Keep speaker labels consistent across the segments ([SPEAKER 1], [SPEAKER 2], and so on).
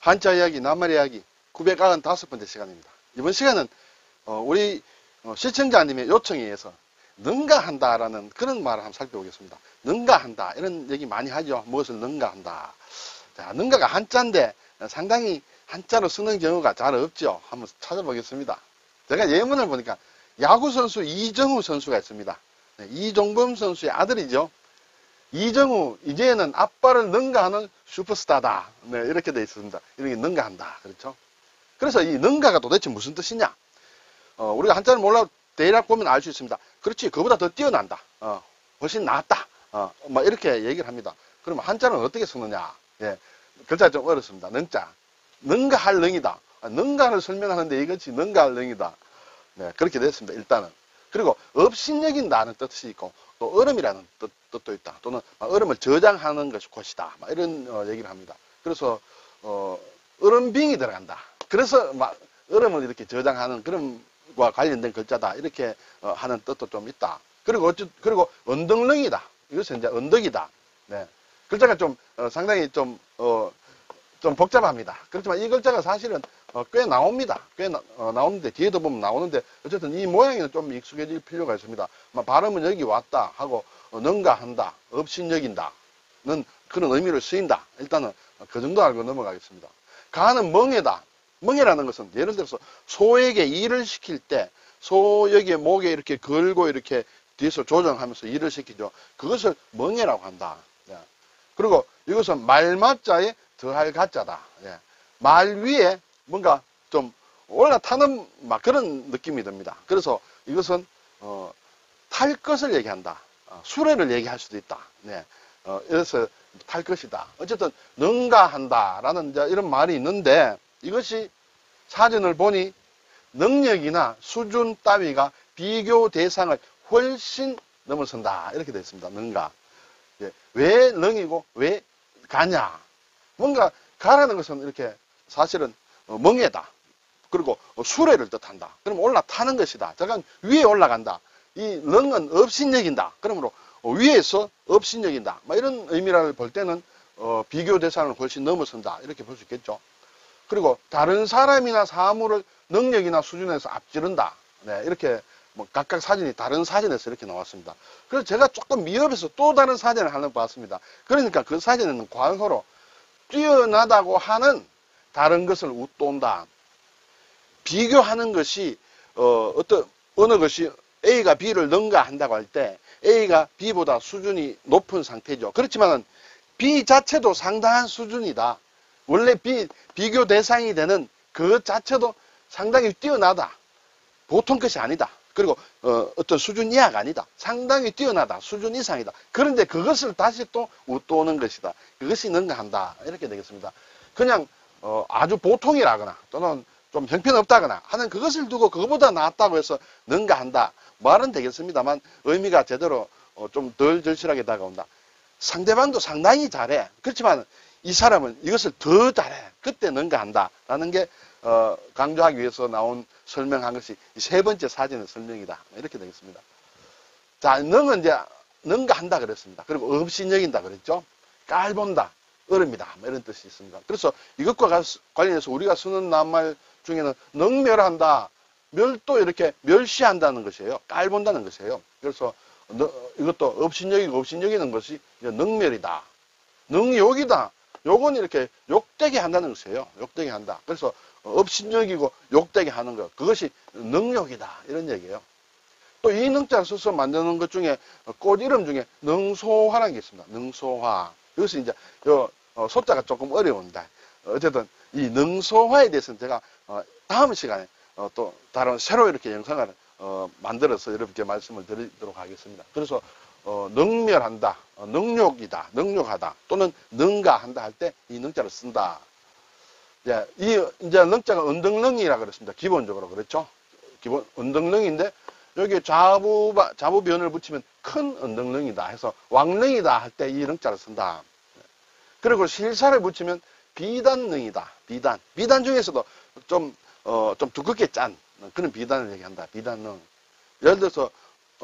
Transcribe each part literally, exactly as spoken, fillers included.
[SPEAKER 1] 한자 이야기, 낱말 이야기 구백구십오 번째 시간입니다. 이번 시간은 어, 우리 어, 시청자님의 요청에 의해서 능가한다라는 그런 말을 한번 살펴보겠습니다. 능가한다 이런 얘기 많이 하죠. 무엇을 능가한다. 자, 능가가 한자인데 상당히 한자로 쓰는 경우가 잘 없죠. 한번 찾아보겠습니다. 제가 예문을 보니까 야구선수 이정우 선수가 있습니다. 네, 이종범 선수의 아들이죠. 이정우, 이제는 아빠를 능가하는 슈퍼스타다. 네, 이렇게 되어 있습니다. 이렇게 능가한다. 그렇죠? 그래서 이 능가가 도대체 무슨 뜻이냐? 어, 우리가 한자를 몰라도 대략 보면 알 수 있습니다. 그렇지, 그보다 더 뛰어난다. 어, 훨씬 낫다. 어, 막 이렇게 얘기를 합니다. 그러면 한자는 어떻게 쓰느냐? 예, 글자가 좀 어렵습니다. 능자. 능가할 능이다. 아, 능가를 설명하는데 이것이 능가할 능이다. 네, 그렇게 됐습니다. 일단은. 그리고 업신여긴다는 뜻이 있고 또 얼음이라는 뜻, 뜻도 있다. 또는 얼음을 저장하는 것이 곳이다. 막 이런 어, 얘기를 합니다. 그래서 어, 얼음빙이 들어간다. 그래서 막 얼음을 이렇게 저장하는 그런 과 관련된 글자다. 이렇게 어, 하는 뜻도 좀 있다. 그리고 어쩌, 그리고 언덕릉이다. 이것은 이제 언덕이다. 네. 글자가 좀 어, 상당히 좀 어, 좀 복잡합니다. 그렇지만 이 글자가 사실은 어, 꽤 나옵니다. 꽤 나, 어, 나오는데 뒤에도 보면 나오는데 어쨌든 이 모양에는 좀 익숙해질 필요가 있습니다. 발음은 여기 왔다 하고 어, 능가한다, 업신여긴다는 그런 의미를 쓰인다. 일단은 그 정도 알고 넘어가겠습니다. 가는 멍에다. 멍에라는 것은 예를 들어서 소에게 일을 시킬 때 소 여기에 목에 이렇게 걸고 이렇게 뒤에서 조정하면서 일을 시키죠. 그것을 멍에라고 한다. 예. 그리고 이것은 말맞자에 더할 가짜다. 예. 말 위에 뭔가 좀 올라타는 막 그런 느낌이 듭니다. 그래서 이것은 어, 탈 것을 얘기한다. 어, 수레를 얘기할 수도 있다. 네. 어, 그래서 탈 것이다. 어쨌든 능가한다라는 이제 이런 말이 있는데 이것이 사전을 보니 능력이나 수준 따위가 비교 대상을 훨씬 넘어선다. 이렇게 되어 있습니다. 능가. 예. 왜 능이고 왜 가냐. 뭔가 가라는 것은 이렇게 사실은 멍에다. 그리고 수레를 뜻한다. 그럼 올라타는 것이다. 잠깐 위에 올라간다. 이 능은 업신여긴다. 그러므로 위에서 업신여긴다. 이런 의미를 볼 때는 어, 비교 대상을 훨씬 넘어선다. 이렇게 볼 수 있겠죠. 그리고 다른 사람이나 사물을 능력이나 수준에서 앞지른다. 네, 이렇게 뭐 각각 사진이 다른 사진에서 이렇게 나왔습니다. 그래서 제가 조금 미흡해서 또 다른 사진을 하나 봤습니다. 그러니까 그 사진에는 과거로 뛰어나다고 하는 다른 것을 웃돈다. 비교하는 것이 어, 어떤 어느 것이 A가 B를 능가한다고 할 때 A가 B보다 수준이 높은 상태죠. 그렇지만 B 자체도 상당한 수준이다. 원래 비, 비교 대상이 되는 그 자체도 상당히 뛰어나다. 보통 것이 아니다. 그리고 어, 어떤 수준 이하가 아니다. 상당히 뛰어나다. 수준 이상이다. 그런데 그것을 다시 또 웃도는 것이다. 그것이 능가한다. 이렇게 되겠습니다. 그냥 어, 아주 보통이라거나 또는 좀 형편없다거나 하는 그것을 두고 그것보다 낫다고 해서 능가한다. 말은 되겠습니다만 의미가 제대로 어, 좀 덜 절실하게 다가온다. 상대방도 상당히 잘해. 그렇지만 이 사람은 이것을 더 잘해. 그때 능가한다. 라는 게, 어, 강조하기 위해서 나온 설명한 것이 세 번째 사진의 설명이다. 이렇게 되겠습니다. 자, 능은 이제, 능가한다 그랬습니다. 그리고 업신여긴다 그랬죠. 깔본다. 얼음이다. 이런 뜻이 있습니다. 그래서 이것과 관련해서 우리가 쓰는 낱말 중에는 능멸한다. 멸도 이렇게 멸시한다는 것이에요. 깔본다는 것이에요. 그래서 이것도 업신여기고 업신여기는 것이 능멸이다. 능욕이다. 요건 이렇게 욕되게 한다는 것이에요. 욕되게 한다. 그래서 업신여기고 욕되게 하는 것. 그것이 능욕이다. 이런 얘기예요. 또 이 능자를 써서 만드는 것 중에 꽃 이름 중에 능소화라는 게 있습니다. 능소화. 이것이 이제 요 소자가 조금 어려운데 어쨌든 이 능소화에 대해서는 제가 다음 시간에 또 다른 새로 이렇게 영상을 만들어서 여러분께 말씀을 드리도록 하겠습니다. 그래서 어, 능멸한다, 어, 능욕이다, 능욕하다, 또는 능가한다 할 때 이 능자를 쓴다. 예, 이, 이제 능자가 언덕능이라 그랬습니다. 기본적으로, 그렇죠? 기본, 언덕능인데, 여기 자부, 자부변을 붙이면 큰 언덕능이다 해서 왕능이다 할 때 이 능자를 쓴다. 그리고 실사를 붙이면 비단능이다. 비단. 비단 중에서도 좀, 어, 좀 두껍게 짠 그런 비단을 얘기한다. 비단능. 예를 들어서,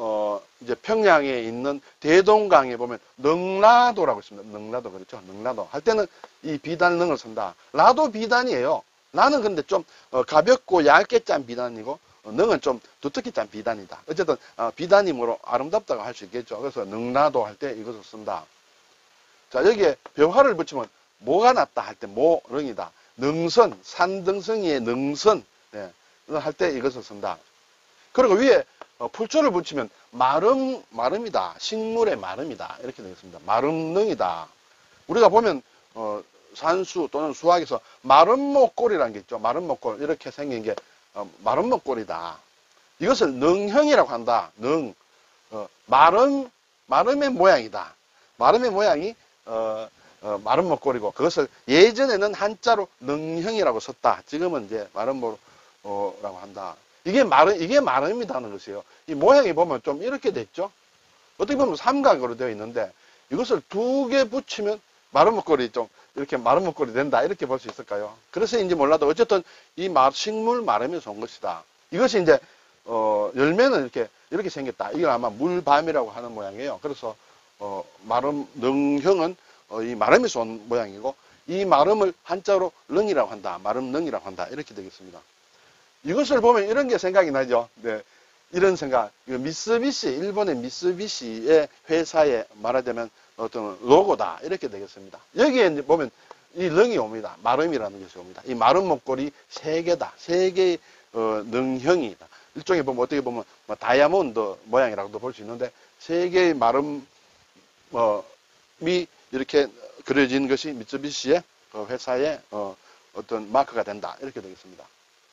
[SPEAKER 1] 어, 이제 평양에 있는 대동강에 보면 능라도라고 있습니다. 능라도, 그렇죠? 능라도. 할 때는 이 비단 능을 쓴다. 라도 비단이에요. 나는 근데 좀 어, 가볍고 얇게 짠 비단이고, 어, 능은 좀 두텁게 짠 비단이다. 어쨌든, 어, 비단이므로 아름답다고 할 수 있겠죠. 그래서 능라도 할 때 이것을 쓴다. 자, 여기에 병화를 붙이면 뭐가 낫다 할 때 모, 능이다. 능선, 산등성이의 능선, 네, 할 때 이것을 쓴다. 그리고 위에 어, 풀초를 붙이면 마름, 마름이다. 식물의 마름이다. 이렇게 되겠습니다. 마름능이다. 우리가 보면 어, 산수 또는 수학에서 마름목골이라는 게 있죠. 마름목골 이렇게 생긴 게 어, 마름목골이다. 이것을 능형이라고 한다. 능, 어, 마름, 마름의 모양이다. 마름의 모양이 어, 어, 마름목골이고 그것을 예전에는 한자로 능형이라고 썼다. 지금은 이제 마름모라고 한다. 이게 마름, 이게 마름이라는 것이에요. 이 모양이 보면 좀 이렇게 됐죠? 어떻게 보면 삼각으로 되어 있는데, 이것을 두 개 붙이면 마름목걸이 좀, 이렇게 마름목걸이 된다. 이렇게 볼 수 있을까요? 그래서인지 몰라도, 어쨌든 이 마, 식물 마름에서 온 것이다. 이것이 이제, 어, 열매는 이렇게, 이렇게 생겼다. 이건 아마 물밤이라고 하는 모양이에요. 그래서, 어, 마름, 능형은, 어, 이 마름에서 온 모양이고, 이 마름을 한자로 능이라고 한다. 마름능이라고 한다. 이렇게 되겠습니다. 이것을 보면 이런 게 생각이 나죠. 네. 이런 생각. 미쓰비시, 일본의 미쓰비시의 회사에 말하자면 어떤 로고다. 이렇게 되겠습니다. 여기에 이제 보면 이 능이 옵니다. 마름이라는 것이 옵니다. 이 마름 목걸이 세 개다. 세 개의 어, 능형이다. 일종의 보면 어떻게 보면 뭐 다이아몬드 모양이라고도 볼 수 있는데 세 개의 마름이 어, 이렇게 그려진 것이 미쓰비시의 그 회사의 어, 어떤 마크가 된다. 이렇게 되겠습니다.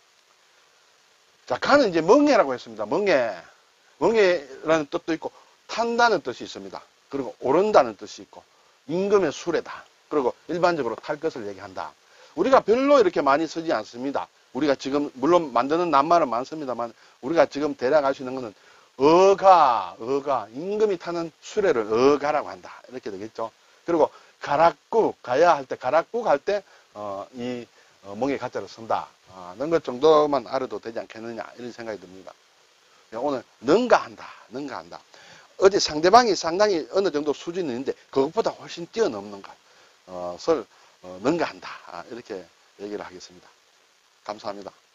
[SPEAKER 1] 자, 가는 이제 멍해라고 했습니다. 멍해. 멍해라는 뜻도 있고, 탄다는 뜻이 있습니다. 그리고 오른다는 뜻이 있고, 임금의 수레다. 그리고 일반적으로 탈 것을 얘기한다. 우리가 별로 이렇게 많이 쓰지 않습니다. 우리가 지금, 물론 만드는 낱말은 많습니다만, 우리가 지금 대략 알 수 있는 것은, 어가, 어가, 임금이 타는 수레를 어가라고 한다. 이렇게 되겠죠. 그리고 가락국, 가야 할 때, 가락국 할 때, 어, 이, 어, 멍에 가짜를 쓴다. 아, 는 것 정도만 알아도 되지 않겠느냐 이런 생각이 듭니다. 오늘 능가한다, 능가한다. 어제 상대방이 상당히 어느 정도 수준이 있는데 그것보다 훨씬 뛰어넘는 것을 어, 능가한다. 아, 이렇게 얘기를 하겠습니다. 감사합니다.